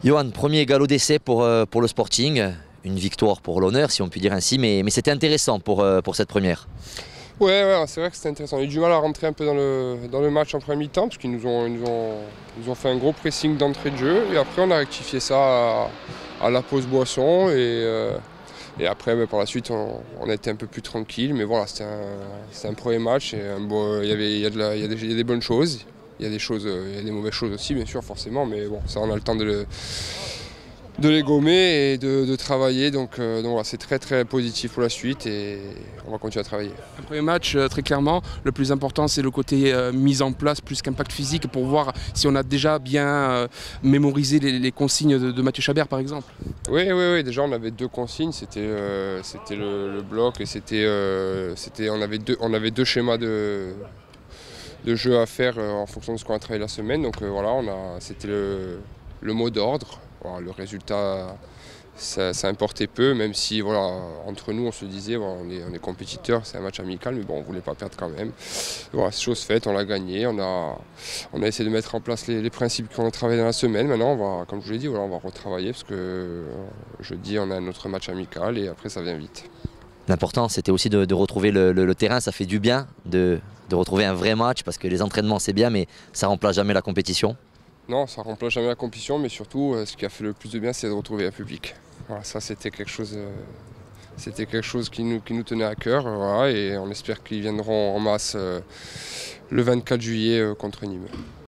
Johan, premier galop d'essai pour le Sporting, une victoire pour l'honneur si on peut dire ainsi, mais c'était intéressant pour cette première. Ouais, c'est vrai que c'était intéressant. On a eu du mal à rentrer un peu dans le match en première mi-temps parce qu'ils nous ont fait un gros pressing d'entrée de jeu et après on a rectifié ça à la pause boisson et après par la suite on a été un peu plus tranquille, mais voilà, c'était un premier match et il y a des bonnes choses. Il y a des mauvaises choses aussi, bien sûr, forcément, mais bon, ça, on a le temps de les gommer et de travailler. Donc voilà, c'est très très positif pour la suite et on va continuer à travailler. Un premier match, très clairement, le plus important c'est le côté mise en place plus qu'impact physique pour voir si on a déjà bien mémorisé les consignes de Mathieu Chabert par exemple. Oui, déjà on avait deux consignes, c'était le bloc et on avait deux schémas de jeu à faire en fonction de ce qu'on a travaillé la semaine. Donc voilà, c'était le mot d'ordre. Voilà, le résultat, ça importait peu, même si voilà, entre nous on se disait voilà, on est compétiteurs, c'est un match amical, mais bon, on ne voulait pas perdre quand même. Voilà, c'est chose faite, on l'a gagné, on a essayé de mettre en place les principes qu'on a travaillé dans la semaine. Maintenant, comme je vous l'ai dit, voilà, on va retravailler parce que jeudi on a notre match amical et après ça vient vite. L'important c'était aussi de retrouver le terrain, ça fait du bien de retrouver un vrai match parce que les entraînements c'est bien mais ça remplace jamais la compétition. Non, ça ne remplace jamais la compétition, mais surtout, ce qui a fait le plus de bien, c'est de retrouver un public. Voilà, ça, c'était quelque chose qui nous tenait à cœur, voilà, et on espère qu'ils viendront en masse le 24 juillet contre Nîmes.